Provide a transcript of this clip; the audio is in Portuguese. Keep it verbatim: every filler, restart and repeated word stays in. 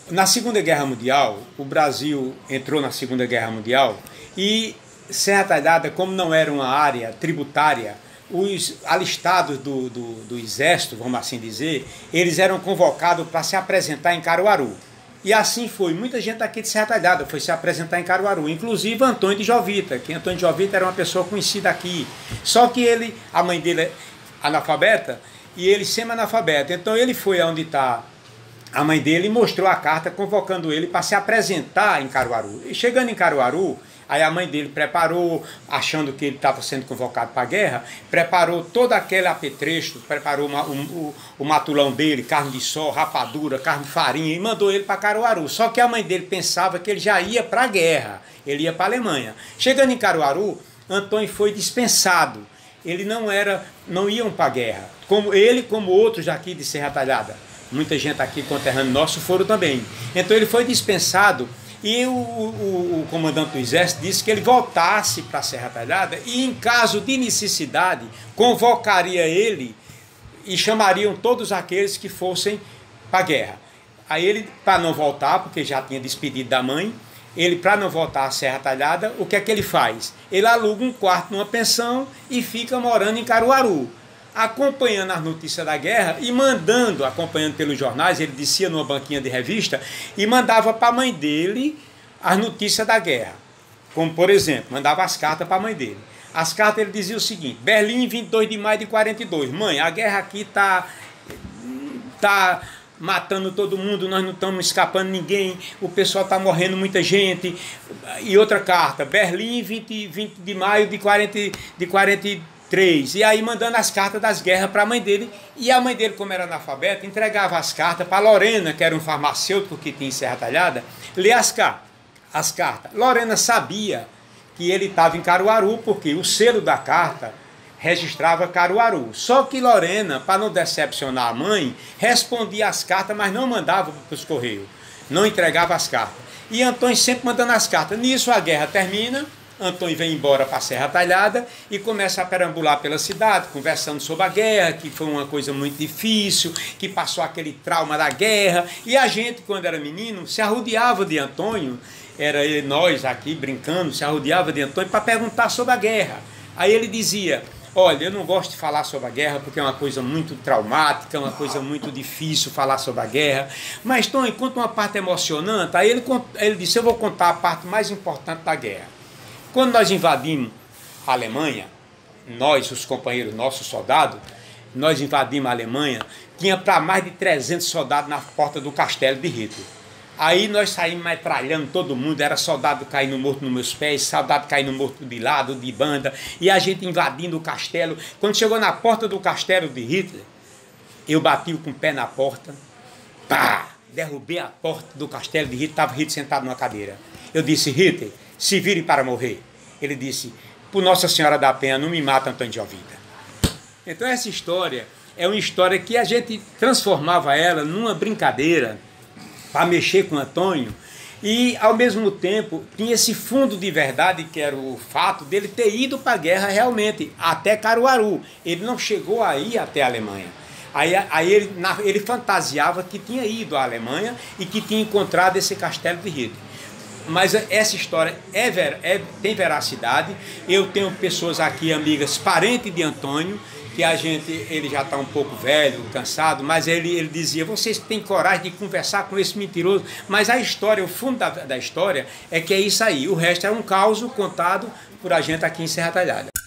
Na Segunda Guerra Mundial, o Brasil entrou na Segunda Guerra Mundial e Serra Talhada, como não era uma área tributária, os alistados do, do, do Exército, vamos assim dizer, eles eram convocados para se apresentar em Caruaru. E assim foi, muita gente aqui de Serra Talhada foi se apresentar em Caruaru, inclusive Antônio de Jovita, que Antônio de Jovita era uma pessoa conhecida aqui. Só que ele, a mãe dele é analfabeta e ele semi-analfabeto, então ele foi aonde está a mãe dele mostrou a carta convocando ele para se apresentar em Caruaru. E chegando em Caruaru, aí a mãe dele preparou, achando que ele estava sendo convocado para a guerra, preparou todo aquele apetrecho, preparou uma, um, o, o matulão dele, carne de sol, rapadura, carne de farinha, e mandou ele para Caruaru. Só que a mãe dele pensava que ele já ia para a guerra, ele ia para a Alemanha. Chegando em Caruaru, Antônio foi dispensado. Ele não era, não iam para a guerra, como ele, como outros aqui de Serra Talhada. Muita gente aqui, conterrâneo nosso, foram também. Então ele foi dispensado e o, o, o comandante do Exército disse que ele voltasse para a Serra Talhada e, em caso de necessidade, convocaria ele e chamariam todos aqueles que fossem para a guerra. Aí ele, para não voltar, porque já tinha despedido da mãe, ele, para não voltar à Serra Talhada, o que é que ele faz? Ele aluga um quarto numa pensão e fica morando em Caruaru, acompanhando as notícias da guerra e mandando, acompanhando pelos jornais, ele descia numa banquinha de revista e mandava para a mãe dele as notícias da guerra. Como, por exemplo, mandava as cartas para a mãe dele. As cartas ele dizia o seguinte: Berlim, vinte e dois de maio de quarenta e dois. Mãe, a guerra aqui está tá matando todo mundo, nós não estamos escapando ninguém, o pessoal está morrendo muita gente. E outra carta, Berlim, vinte, vinte de maio de quarenta, de quarenta e três. E aí mandando as cartas das guerras para a mãe dele. E a mãe dele, como era analfabeta, entregava as cartas para Lorena, que era um farmacêutico que tinha em Serra Talhada, ler as, as cartas. Lorena sabia que ele estava em Caruaru, porque o selo da carta registrava Caruaru. Só que Lorena, para não decepcionar a mãe, respondia as cartas, mas não mandava para os correios. Não entregava as cartas. E Antônio sempre mandando as cartas. Nisso a guerra termina. Antônio vem embora para a Serra Talhada e começa a perambular pela cidade, conversando sobre a guerra, que foi uma coisa muito difícil, que passou aquele trauma da guerra. E a gente, quando era menino, se arrodeava de Antônio, era nós aqui brincando, se arrodeava de Antônio para perguntar sobre a guerra. Aí ele dizia: olha, eu não gosto de falar sobre a guerra porque é uma coisa muito traumática, uma coisa muito difícil falar sobre a guerra. Mas, Tony, conta uma parte emocionante. Aí ele, ele disse: eu vou contar a parte mais importante da guerra. Quando nós invadimos a Alemanha, nós, os companheiros nossos soldados, nós invadimos a Alemanha, tinha para mais de trezentos soldados na porta do castelo de Hitler. Aí nós saímos metralhando todo mundo, era soldado caindo morto nos meus pés, soldado caindo morto de lado, de banda, e a gente invadindo o castelo. Quando chegou na porta do castelo de Hitler, eu bati com o pé na porta, pá, derrubei a porta do castelo de Hitler, estava Hitler sentado numa cadeira. Eu disse: Hitler, se vire para morrer. Ele disse: por Nossa Senhora da Penha, não me mata, Antônio de Jovita. Então essa história é uma história que a gente transformava ela numa brincadeira para mexer com Antônio, e ao mesmo tempo tinha esse fundo de verdade, que era o fato dele ter ido para a guerra realmente, até Caruaru. Ele não chegou a ir até a Alemanha. Aí, aí ele, ele fantasiava que tinha ido à Alemanha e que tinha encontrado esse castelo de Hitler. Mas essa história é, ver, é, tem veracidade. Eu tenho pessoas aqui, amigas, parentes de Antônio, que a gente, ele já está um pouco velho, cansado, mas ele, ele dizia: vocês têm coragem de conversar com esse mentiroso? Mas a história, o fundo da, da história é que é isso aí. O resto é um caos contado por a gente aqui em Serra Talhada.